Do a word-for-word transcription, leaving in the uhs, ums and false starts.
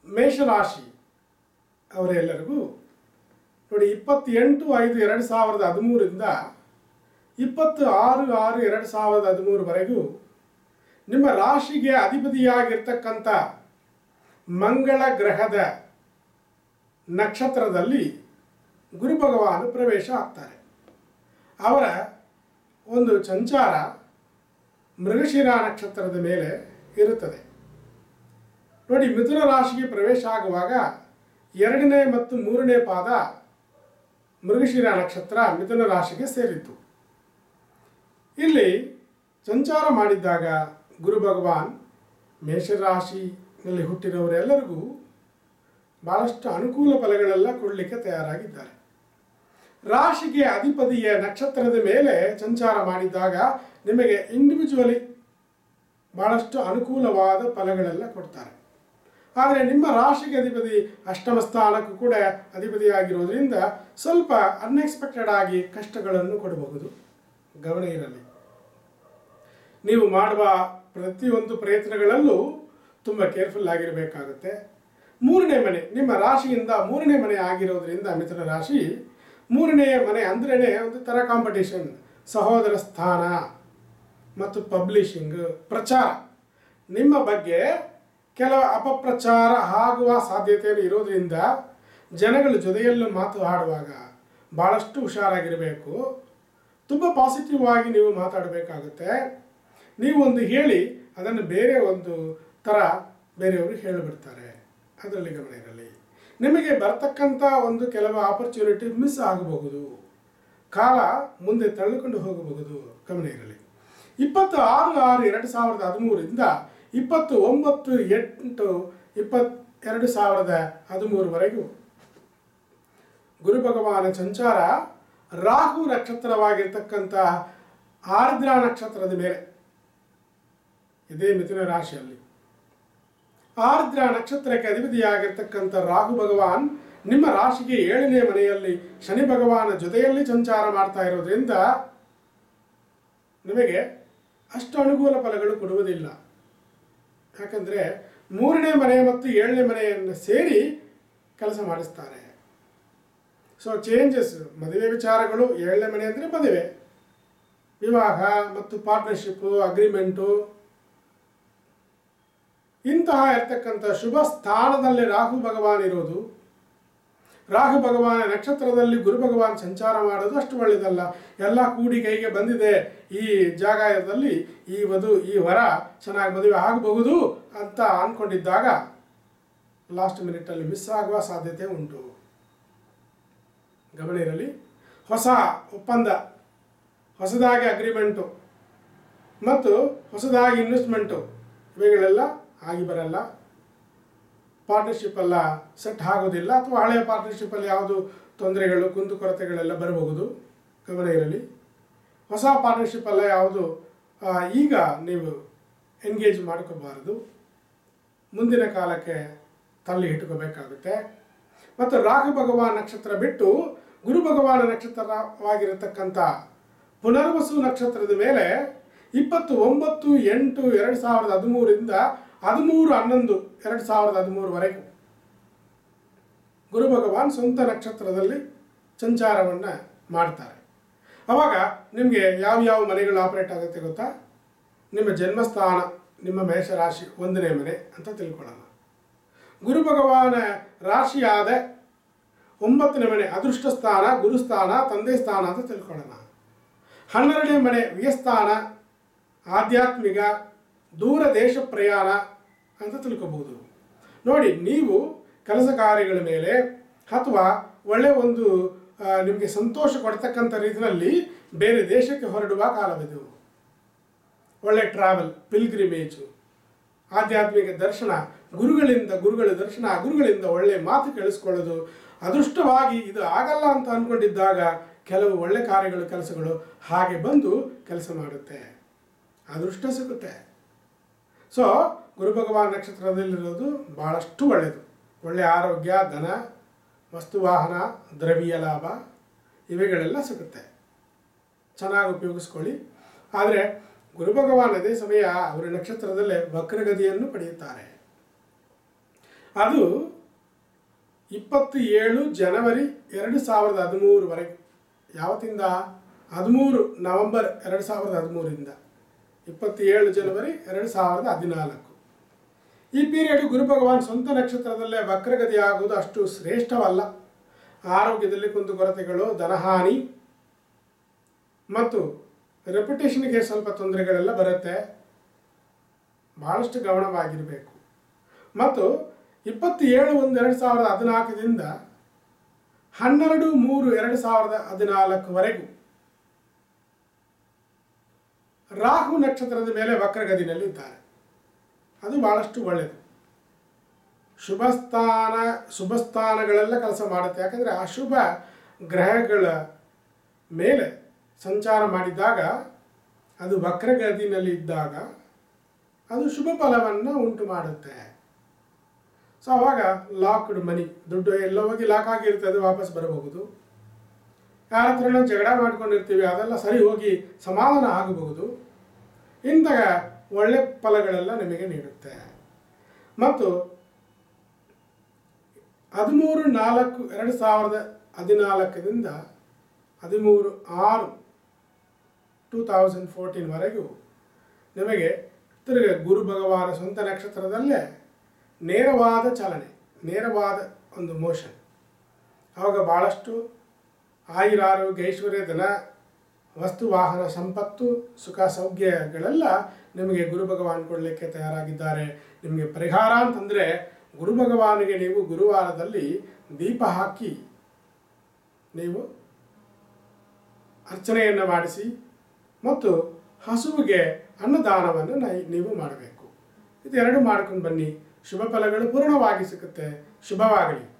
ಮೇಷರಾಶಿ ಅವರೆಲ್ಲರಿಗೂ ನೋಡಿ ಇಪ್ಪತ್ತೆಂಟು ಐದು ಎರಡು ಸಾವಿರದ ಹದಿಮೂರರಿಂದ ಇಪ್ಪತ್ತು ಆರು ಆರು ಎರಡು ಸಾವಿರದ ಹದಿಮೂರವರೆಗೂ ನಿಮ್ಮ ರಾಶಿಗೆ ಅಧಿಪತಿಯಾಗಿರ್ತಕ್ಕಂಥ ಮಂಗಳ ಗ್ರಹದ ನಕ್ಷತ್ರದಲ್ಲಿ ಗುರು ಭಗವಾನ್ ಪ್ರವೇಶ ಆಗ್ತಾರೆ. ಅವರ ಒಂದು ಸಂಚಾರ ಮೃಗಶಿರ ನಕ್ಷತ್ರದ ಮೇಲೆ ಇರುತ್ತದೆ. ನೋಡಿ, ಮಿಥುನ ರಾಶಿಗೆ ಪ್ರವೇಶ ಆಗುವಾಗ ಎರಡನೇ ಮತ್ತು ಮೂರನೇ ಪಾದ ಮೃಗಶಿರ ನಕ್ಷತ್ರ ಮಿಥುನ ರಾಶಿಗೆ ಸೇರಿತ್ತು. ಇಲ್ಲಿ ಸಂಚಾರ ಮಾಡಿದ್ದಾಗ ಗುರು ಭಗವಾನ್ ಮೇಷರಾಶಿಯಲ್ಲಿ ಹುಟ್ಟಿರೋರೆಲ್ಲರಿಗೂ ಭಾಳಷ್ಟು ಅನುಕೂಲ ಫಲಗಳೆಲ್ಲ ಕೊಡಲಿಕ್ಕೆ ತಯಾರಾಗಿದ್ದಾರೆ. ರಾಶಿಗೆ ಅಧಿಪತಿಯ ನಕ್ಷತ್ರದ ಮೇಲೆ ಸಂಚಾರ ಮಾಡಿದಾಗ ನಿಮಗೆ ಇಂಡಿವಿಜುವಲಿ ಭಾಳಷ್ಟು ಅನುಕೂಲವಾದ ಫಲಗಳೆಲ್ಲ ಕೊಡ್ತಾರೆ. ಆದರೆ ನಿಮ್ಮ ರಾಶಿಗೆ ಅಧಿಪತಿ ಅಷ್ಟಮ ಸ್ಥಾನಕ್ಕೂ ಕೂಡ ಅಧಿಪತಿಯಾಗಿರೋದ್ರಿಂದ ಸ್ವಲ್ಪ ಅನ್ಎಕ್ಸ್ಪೆಕ್ಟೆಡ್ ಆಗಿ ಕಷ್ಟಗಳನ್ನು ಕೊಡಬಹುದು. ಗಮನ ಇರಲಿ. ನೀವು ಮಾಡುವ ಪ್ರತಿಯೊಂದು ಪ್ರಯತ್ನಗಳಲ್ಲೂ ತುಂಬ ಕೇರ್ಫುಲ್ ಆಗಿರಬೇಕಾಗುತ್ತೆ. ಮೂರನೇ ಮನೆ ನಿಮ್ಮ ರಾಶಿಯಿಂದ ಮೂರನೇ ಮನೆ ಆಗಿರೋದ್ರಿಂದ ಮಿಥುನ ರಾಶಿ ಮೂರನೇ ಮನೆ ಅಂದ್ರೇ ಒಂದು ಥರ ಕಾಂಪಿಟೇಷನ್, ಸಹೋದರ ಸ್ಥಾನ ಮತ್ತು ಪಬ್ಲಿಷಿಂಗ್, ಪ್ರಚಾರ. ನಿಮ್ಮ ಬಗ್ಗೆ ಕೆಲವು ಅಪಪ್ರಚಾರ ಆಗುವ ಸಾಧ್ಯತೆ ಇರೋದ್ರಿಂದ ಜನಗಳ ಜೊತೆಯಲ್ಲೂ ಮಾತು ಆಡುವಾಗ ಭಾಳಷ್ಟು ಹುಷಾರಾಗಿರಬೇಕು. ತುಂಬ ಪಾಸಿಟಿವ್ ಆಗಿ ನೀವು ಮಾತಾಡಬೇಕಾಗುತ್ತೆ. ನೀವು ಒಂದು ಹೇಳಿ ಅದನ್ನು ಬೇರೆ ಒಂದು ಥರ ಬೇರೆಯವರು ಹೇಳಿಬಿಡ್ತಾರೆ. ಅದರಲ್ಲಿ ಗಮನ ಇರಲಿ. ನಿಮಗೆ ಬರ್ತಕ್ಕಂಥ ಒಂದು ಕೆಲವು ಆಪರ್ಚುನಿಟಿ ಮಿಸ್ ಆಗಬಹುದು, ಕಾಲ ಮುಂದೆ ತಳ್ಳಿಕೊಂಡು ಹೋಗಬಹುದು. ಗಮನ ಇರಲಿ. ಇಪ್ಪತ್ತು ಆರು ಆರು ಎರಡು ಸಾವಿರದ ಹದಿಮೂರರಿಂದ ಇಪ್ಪತ್ತು ಒಂಬತ್ತು ಎಂಟು ಇಪ್ಪತ್ತೆರಡು ಸಾವಿರದ ಹದಿಮೂರವರೆಗೂ ಗುರು ಭಗವಾನ ಸಂಚಾರ ರಾಹು ನಕ್ಷತ್ರವಾಗಿರ್ತಕ್ಕಂಥ ಆರ್ದ್ರ ನಕ್ಷತ್ರದ ಮೇಲೆ ಇದೇ ಮಿಥುನ ರಾಶಿಯಲ್ಲಿ ಆರ್ದ್ರ ನಕ್ಷತ್ರಕ್ಕೆ ಅಧಿಪತಿಯಾಗಿರ್ತಕ್ಕಂಥ ರಾಹು ಭಗವಾನ್ ನಿಮ್ಮ ರಾಶಿಗೆ ಏಳನೇ ಮನೆಯಲ್ಲಿ ಶನಿ ಭಗವಾನ ಜೊತೆಯಲ್ಲಿ ಸಂಚಾರ ಮಾಡ್ತಾ ಇರೋದ್ರಿಂದ ನಿಮಗೆ ಅಷ್ಟು ಅನುಕೂಲ ಫಲಗಳು ಕೊಡುವುದಿಲ್ಲ. ಯಾಕಂದರೆ ಮೂರನೇ ಮನೆ ಮತ್ತು ಏಳನೇ ಮನೆಯನ್ನು ಸೇರಿ ಕೆಲಸ ಮಾಡಿಸ್ತಾರೆ. ಸೊ ಚೇಂಜಸ್, ಮದುವೆ ವಿಚಾರಗಳು, ಏಳನೇ ಮನೆ ಅಂದರೆ ಮದುವೆ, ವಿವಾಹ ಮತ್ತು ಪಾರ್ಟ್ನರ್ಶಿಪ್ಪು, ಅಗ್ರಿಮೆಂಟು, ಇಂತಹ ಇರ್ತಕ್ಕಂಥ ಶುಭ ಸ್ಥಾನದಲ್ಲಿ ರಾಹು ಭಗವಾನ್ ಇರೋದು, ರಾಹು ಭಗವಾನ ನಕ್ಷತ್ರದಲ್ಲಿ ಗುರು ಭಗವಾನ್ ಸಂಚಾರ ಮಾಡೋದು ಅಷ್ಟು ಒಳ್ಳೆಯದಲ್ಲ. ಎಲ್ಲ ಕೂಡಿ ಕೈಗೆ ಬಂದಿದೆ, ಈ ಜಾಗದಲ್ಲಿ ಈ ವಧು ಈ ವರ ಚೆನ್ನಾಗಿ ಮದುವೆ ಆಗಬಹುದು ಅಂತ ಅಂದ್ಕೊಂಡಿದ್ದಾಗ ಲಾಸ್ಟ್ ಮಿನಿಟಲ್ಲಿ ಮಿಸ್ ಆಗುವ ಸಾಧ್ಯತೆ ಉಂಟು. ಗಮನ ಇರಲಿ. ಹೊಸ ಒಪ್ಪಂದ, ಹೊಸದಾಗಿ ಅಗ್ರಿಮೆಂಟು ಮತ್ತು ಹೊಸದಾಗಿ ಇನ್ವೆಸ್ಟ್ಮೆಂಟು ಇವುಗಳೆಲ್ಲ ಆಗಿ ಬರಲ್ಲ. ಪಾರ್ಟ್ನರ್ಶಿಪ್ ಎಲ್ಲ ಸೆಟ್ ಆಗೋದಿಲ್ಲ, ಅಥವಾ ಹಳೆಯ ಪಾರ್ಟ್ನರ್ಶಿಪ್ಪಲ್ಲಿ ಯಾವುದು ತೊಂದರೆಗಳು ಕುಂದುಕೊರತೆಗಳೆಲ್ಲ ಬರಬಹುದು. ಗಮನ ಇರಲಿ. ಹೊಸ ಪಾರ್ಟ್ನರ್ಶಿಪ್ಪಲ್ಲ ಯಾವುದು ಈಗ ನೀವು ಎಂಗೇಜ್ ಮಾಡ್ಕೋಬಾರದು, ಮುಂದಿನ ಕಾಲಕ್ಕೆ ತಳ್ಳಿ ಇಟ್ಕೋಬೇಕಾಗುತ್ತೆ. ಮತ್ತು ರಾಹು ಭಗವಾನ್ ನಕ್ಷತ್ರ ಬಿಟ್ಟು ಗುರು ಭಗವಾನ ನಕ್ಷತ್ರವಾಗಿರತಕ್ಕಂಥ ಪುನರ್ವಸು ನಕ್ಷತ್ರದ ಮೇಲೆ ಇಪ್ಪತ್ತು ಒಂಬತ್ತು ಎಂಟು ಎರಡು ಸಾವಿರದ ಹದಿಮೂರರಿಂದ ಹದಿಮೂರು ಹನ್ನೊಂದು ಎರಡು ಸಾವಿರದ ಹದಿಮೂರವರೆಗೂ ಗುರು ಭಗವಾನ್ ಸ್ವಂತ ನಕ್ಷತ್ರದಲ್ಲಿ ಸಂಚಾರವನ್ನು ಮಾಡ್ತಾರೆ. ಆವಾಗ ನಿಮಗೆ ಯಾವ್ಯಾವ ಮನೆಗಳು ಆಪರೇಟ್ ಆಗುತ್ತೆ ಗೊತ್ತಾ? ನಿಮ್ಮ ಜನ್ಮಸ್ಥಾನ ನಿಮ್ಮ ಮೇಷರಾಶಿ ಒಂದನೇ ಮನೆ ಅಂತ ತಿಳ್ಕೊಳ್ಳೋಣ. ಗುರು ಭಗವಾನ ರಾಶಿಯಾದ ಒಂಬತ್ತನೇ ಮನೆ ಅದೃಷ್ಟ ಸ್ಥಾನ, ಗುರುಸ್ಥಾನ, ತಂದೆ ಸ್ಥಾನ ಅಂತ ತಿಳ್ಕೊಳ್ಳೋಣ. ಹನ್ನೆರಡನೇ ಮನೆ ವ್ಯಯಸ್ಥಾನ, ಆಧ್ಯಾತ್ಮಿಕ, ದೂರ ದೇಶ ಪ್ರಯಾಣ ಅಂತ ತಿಳ್ಕೊಬಹುದು. ನೋಡಿ, ನೀವು ಕೆಲಸ ಕಾರ್ಯಗಳ ಮೇಲೆ ಅಥವಾ ಒಳ್ಳೆಯ ಒಂದು ನಿಮಗೆ ಸಂತೋಷ ಕೊಡ್ತಕ್ಕಂಥ ರೀತಿಯಲ್ಲಿ ಬೇರೆ ದೇಶಕ್ಕೆ ಹೊರಡುವ ಕಾಲವಿದು. ಒಳ್ಳೆ ಟ್ರಾವೆಲ್, ಪಿಲ್ಗ್ರಿಮೇಜು, ಆಧ್ಯಾತ್ಮಿಕ ದರ್ಶನ, ಗುರುಗಳಿಂದ ಗುರುಗಳ ದರ್ಶನ, ಗುರುಗಳಿಂದ ಒಳ್ಳೆಯ ಮಾತು ಕೇಳಿಸ್ಕೊಳ್ಳೋದು. ಅದೃಷ್ಟವಾಗಿ ಇದು ಆಗಲ್ಲ ಅಂತ ಅಂದ್ಕೊಂಡಿದ್ದಾಗ ಕೆಲವು ಒಳ್ಳೆ ಕಾರ್ಯಗಳು ಕೆಲಸಗಳು ಹಾಗೆ ಬಂದು ಕೆಲಸ ಮಾಡುತ್ತೆ, ಅದೃಷ್ಟ ಸಿಗುತ್ತೆ. ಸೊ ಗುರು ಭಗವಾನ್ ನಕ್ಷತ್ರದಲ್ಲಿರೋದು ಭಾಳಷ್ಟು ಒಳ್ಳೆಯದು. ಒಳ್ಳೆಯ ಆರೋಗ್ಯ, ಧನ, ವಸ್ತುವಾಹನ, ದ್ರವ್ಯ ಲಾಭ ಇವೆಗಳೆಲ್ಲ ಸಿಗುತ್ತೆ. ಚೆನ್ನಾಗಿ ಉಪಯೋಗಿಸ್ಕೊಳ್ಳಿ. ಆದರೆ ಗುರು ಭಗವಾನ್ ಅದೇ ಸಮಯ ಅವರ ನಕ್ಷತ್ರದಲ್ಲೇ ವಕ್ರಗತಿಯನ್ನು ಪಡೆಯುತ್ತಾರೆ. ಅದು ಇಪ್ಪತ್ತು ಏಳು ಜನವರಿ ಎರಡು ಸಾವಿರದ ಹದಿಮೂರವರೆಗೆ. ಯಾವತ್ತಿಂದ? ಹದಿಮೂರು ನವೆಂಬರ್ ಎರಡು ಸಾವಿರದ ಹದಿಮೂರರಿಂದ ಇಪ್ಪತ್ತೇಳು ಜನವರಿ ಎರಡು ಸಾವಿರದ ಹದಿನಾಲ್ಕು. ಈ ಪೀರಿಯಡ್ ಗುರು ಭಗವಾನ್ ಸ್ವಂತ ನಕ್ಷತ್ರದಲ್ಲೇ ವಕ್ರಗತಿ ಆಗುವುದು ಅಷ್ಟು ಶ್ರೇಷ್ಠವಲ್ಲ. ಆರೋಗ್ಯದಲ್ಲಿ ಕುಂದುಕೊರತೆಗಳು, ಧನಹಾನಿ ಮತ್ತು ರೆಪ್ಯುಟೇಷನ್ಗೆ ಸ್ವಲ್ಪ ತೊಂದರೆಗಳೆಲ್ಲ ಬರುತ್ತೆ. ಭಾಳಷ್ಟು ಗಮನವಾಗಿರಬೇಕು. ಮತ್ತು ಇಪ್ಪತ್ತೇಳು ಒಂದು ಎರಡು ಸಾವಿರದ ಹದಿನಾಲ್ಕರಿಂದ ಹನ್ನೆರಡು ಮೂರು ಎರಡು ಸಾವಿರದ ಹದಿನಾಲ್ಕುವರೆಗೂ ರಾಹು ನಕ್ಷತ್ರದ ಮೇಲೆ ವಕ್ರಗತಿನಲ್ಲಿದ್ದಾರೆ. ಅದು ಭಾಳಷ್ಟು ಒಳ್ಳೆಯದು. ಶುಭ ಸ್ಥಾನ ಶುಭ ಸ್ಥಾನಗಳೆಲ್ಲ ಕೆಲಸ ಮಾಡುತ್ತೆ. ಯಾಕಂದರೆ ಅಶುಭ ಗ್ರಹಗಳ ಮೇಲೆ ಸಂಚಾರ ಮಾಡಿದಾಗ, ಅದು ವಕ್ರಗತಿನಲ್ಲಿ ಇದ್ದಾಗ ಅದು ಶುಭ ಫಲವನ್ನು ಉಂಟು ಮಾಡುತ್ತೆ. ಸೊ ಆವಾಗ ಲಾಕ್ಡ್ ಮನಿ, ದುಡ್ಡು ಎಲ್ಲ ಹೋಗಿ ಲಾಕ್ ಆಗಿರುತ್ತೆ, ಅದು ವಾಪಸ್ ಬರಬಹುದು. ಯಾರ ಹತ್ರನೂ ಜಗಳ ಮಾಡ್ಕೊಂಡಿರ್ತೀವಿ, ಅದೆಲ್ಲ ಸರಿ ಹೋಗಿ ಸಮಾಧಾನ ಆಗಬಹುದು. ಇಂತಹ ಒಳ್ಳೆ ಫಲಗಳೆಲ್ಲ ನಿಮಗೆ ನೀಡುತ್ತೆ. ಮತ್ತು ಹದಿಮೂರು ನಾಲ್ಕು ಎರಡು ಸಾವಿರದ ಹದಿನಾಲ್ಕರಿಂದ ಹದಿಮೂರು ಆರು ಟೂ ತೌಸಂಡ್ ಫೋರ್ಟೀನ್ವರೆಗೂ ನಿಮಗೆ ತಿರುಗಿ ಗುರು ಭಗವಾನ ಸ್ವಂತ ನಕ್ಷತ್ರದಲ್ಲೇ ನೇರವಾದ ಚಲನೆ, ನೇರವಾದ ಒಂದು ಮೋಷನ್. ಆವಾಗ ಭಾಳಷ್ಟು ಆಯುರಾರೋಗ್ಯ, ಐಶ್ವರ್ಯ, ಧನ, ವಸ್ತು, ವಾಹನ, ಸಂಪತ್ತು, ಸುಖ, ಸೌಖ್ಯಗಳೆಲ್ಲ ನಿಮಗೆ ಗುರು ಭಗವಾನ್ ಕೊಡಲಿಕ್ಕೆ ತಯಾರಾಗಿದ್ದಾರೆ. ನಿಮಗೆ ಪರಿಹಾರ ಅಂತಂದರೆ, ಗುರು ಭಗವಾನಿಗೆ ನೀವು ಗುರುವಾರದಲ್ಲಿ ದೀಪ ಹಾಕಿ ನೀವು ಅರ್ಚನೆಯನ್ನು ಮಾಡಿಸಿ ಮತ್ತು ಹಸುವಿಗೆ ಅನ್ನದಾನವನ್ನು ನೀವು ಮಾಡಬೇಕು. ಇದೆರಡು ಮಾಡ್ಕೊಂಡು ಬನ್ನಿ. ಶುಭ ಫಲಗಳು ಪೂರ್ಣವಾಗಿ ಸಿಗುತ್ತೆ. ಶುಭವಾಗಲಿ.